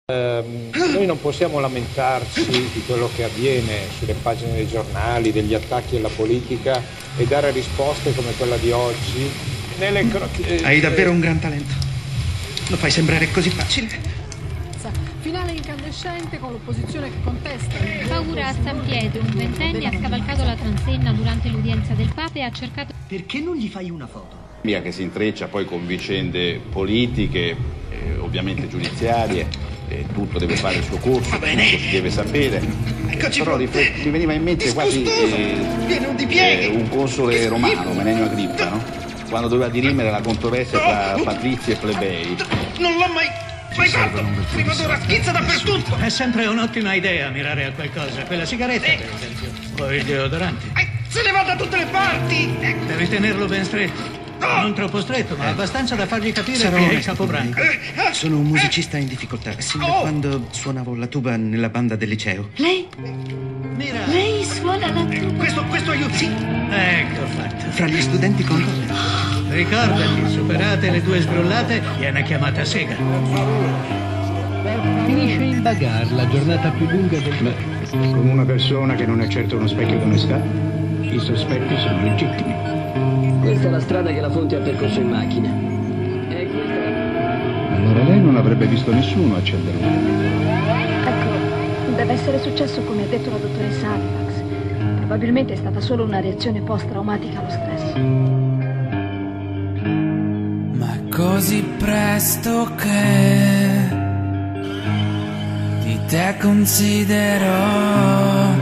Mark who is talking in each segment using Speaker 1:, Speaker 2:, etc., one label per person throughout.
Speaker 1: Noi non possiamo lamentarci di quello che avviene sulle pagine dei giornali, degli attacchi alla politica e dare risposte come quella di oggi.
Speaker 2: Hai davvero un gran talento. Lo fai sembrare così facile.
Speaker 3: Finale incandescente con l'opposizione che contesta.
Speaker 4: Paura a San Pietro, un ventenne ha scavalcato la transenna durante l'udienza del Papa e ha cercato...
Speaker 2: Perché non gli fai una foto?
Speaker 5: Mia che si intreccia poi con vicende politiche, ovviamente giudiziarie, tutto deve fare il suo corso, tutto si deve sapere.
Speaker 2: Eccoci.
Speaker 5: Però mi veniva in mente quasi un console romano, Menenio Agrippa, no? Quando doveva dirimere la controversia tra patrizi e plebei.
Speaker 2: Non l'ho mai fatto! Prima d'ora schizza dappertutto! È sempre un'ottima idea mirare a qualcosa. Quella sigaretta, per esempio. O il deodorante. Se ne va da tutte le parti! Devi tenerlo ben stretto. Non troppo stretto, ma abbastanza da fargli capire che è il capobranco. Sono un musicista in difficoltà. Sin da quando suonavo la tuba nella banda del liceo.
Speaker 4: Lei?
Speaker 2: Mira!
Speaker 4: Lei suona la tuba?
Speaker 2: Questo aiuta. Sì. Ecco fatto. Fra gli studenti con loro. Ricordati, superate le 2 sbrollate, viene chiamata sega.
Speaker 6: Finisce in bagar la giornata più lunga del mese.
Speaker 7: Con una persona che non è certo uno specchio d'onestà, i sospetti sono legittimi.
Speaker 6: Questa è la strada che la Fonte ha percorso in macchina. E questa...
Speaker 7: Allora lei non avrebbe visto nessuno accendere un fuoco.
Speaker 8: Ecco, deve essere successo come ha detto la dottoressa Halifax. Probabilmente è stata solo una reazione post-traumatica allo stress.
Speaker 9: Ma così presto che di te considero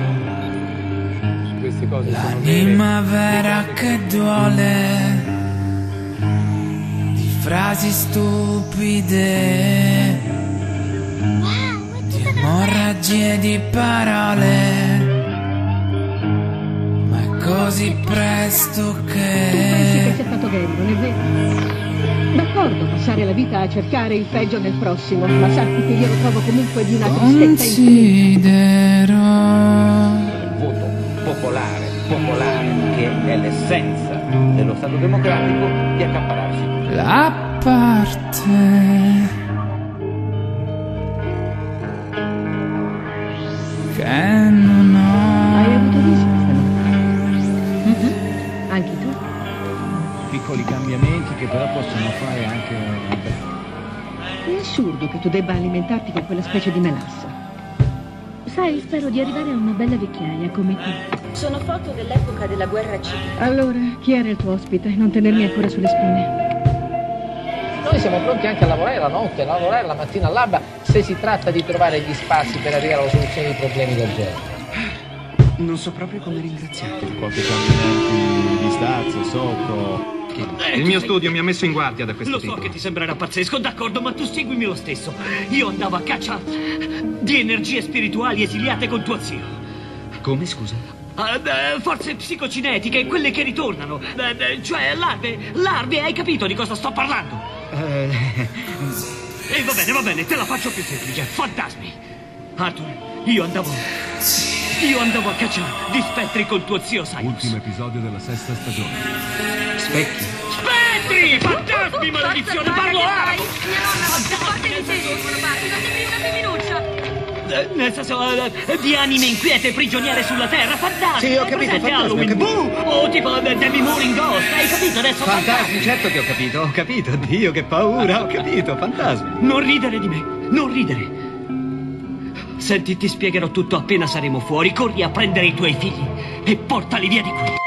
Speaker 9: l'anima vera che duole di frasi stupide, di emorragie di parole, ma è così presto che...
Speaker 3: Tu pensi che sia stato vero, non è vero? D'accordo, passare la vita a cercare il peggio nel prossimo, ma sappi che io lo trovo comunque di una tristezza infinita.
Speaker 10: Il voto popolare, che è l'essenza dello Stato democratico, di accaparrarsi
Speaker 9: la parte che non ho.
Speaker 3: Hai avuto visto stanotte? Anche tu?
Speaker 6: Piccoli cambiamenti che però possono fare anche un bel...
Speaker 3: È assurdo che tu debba alimentarti con quella specie di melassa.
Speaker 8: Sai, spero di arrivare a una bella vecchiaia come te.
Speaker 11: Sono foto dell'epoca della guerra civile.
Speaker 8: Allora, chi era il tuo ospite? Non tenermi ancora sulle spine.
Speaker 12: Noi siamo pronti anche a lavorare la notte, a lavorare la mattina all'alba, se si tratta di trovare gli spazi per arrivare alla soluzione dei problemi del genere.
Speaker 2: Non so proprio come ringraziarti.
Speaker 5: Qualche cambiamento di stazza, sotto...
Speaker 2: Il mio studio mi ha messo in guardia da questo tipo.
Speaker 13: Lo so che ti sembrerà pazzesco, d'accordo, ma tu seguimi lo stesso. Io andavo a caccia di energie spirituali esiliate con tuo zio.
Speaker 2: Come, scusa?
Speaker 13: Forze psicocinetiche, quelle che ritornano. Cioè larve, hai capito di cosa sto parlando? E va bene, te la faccio più semplice. Fantasmi. Arthur, io andavo a caccia di spettri con tuo zio Cyrus.
Speaker 14: Ultimo episodio della 6ª stagione.
Speaker 2: Spettri?
Speaker 13: Spettri! Fantasmi, maledizione, parlo arabo! Nel senso, di anime inquiete prigioniere sulla terra, fantasmi!
Speaker 2: Sì, ho capito, fantasmi, ho capito.
Speaker 13: O tipo Demi Moore in Ghost, hai capito adesso?
Speaker 2: Fantasmi, certo che ho capito, Dio che paura, ho capito, fantasmi.
Speaker 13: Non ridere di me, non ridere. Senti, ti spiegherò tutto appena saremo fuori, corri a prendere i tuoi figli e portali via di qui.